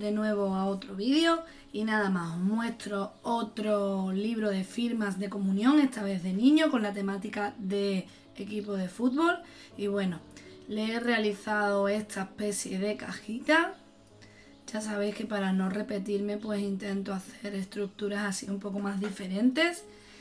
de nuevo a otro vídeo y nada más, os muestro otro libro de firmas de comunión, esta vez de niño, con la temática de equipo de fútbol. Y bueno, le he realizado esta especie de cajita. Ya sabéis que para no repetirme pues intento hacer estructuras así un poco más diferentes.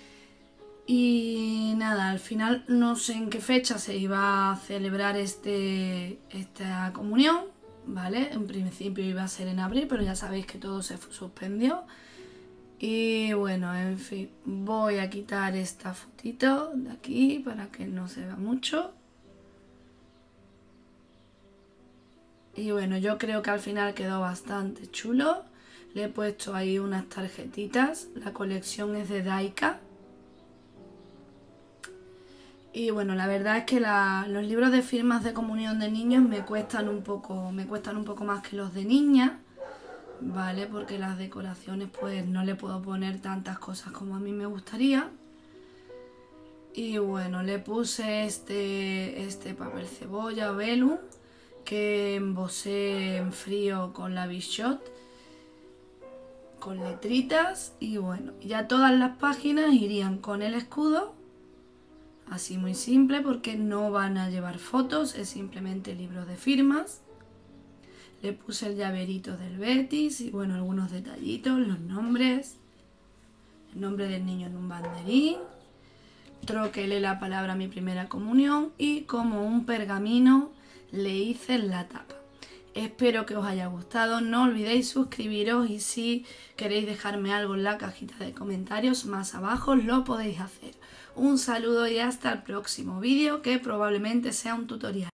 Y nada, al final no sé en qué fecha se iba a celebrar esta comunión, ¿vale? En principio iba a ser en abril, pero ya sabéis que todo se suspendió. Y bueno, en fin, voy a quitar esta fotito de aquí para que no se vea mucho. Y bueno, yo creo que al final quedó bastante chulo. Le he puesto ahí unas tarjetitas, la colección es de Daika. Y bueno, la verdad es que los libros de firmas de comunión de niños me cuestan un poco más que los de niñas, ¿vale? Porque las decoraciones pues no le puedo poner tantas cosas como a mí me gustaría. Y bueno, le puse este papel cebolla o vellum que embosé en frío con la Bichot, con letritas. Y bueno, ya todas las páginas irían con el escudo. Así muy simple porque no van a llevar fotos, es simplemente libro de firmas. Le puse el llaverito del Betis y bueno, algunos detallitos, los nombres. El nombre del niño en un banderín. Troquelé la palabra mi primera comunión y como un pergamino le hice la tapa. Espero que os haya gustado, no olvidéis suscribiros y si queréis dejarme algo en la cajita de comentarios más abajo lo podéis hacer. Un saludo y hasta el próximo vídeo que probablemente sea un tutorial.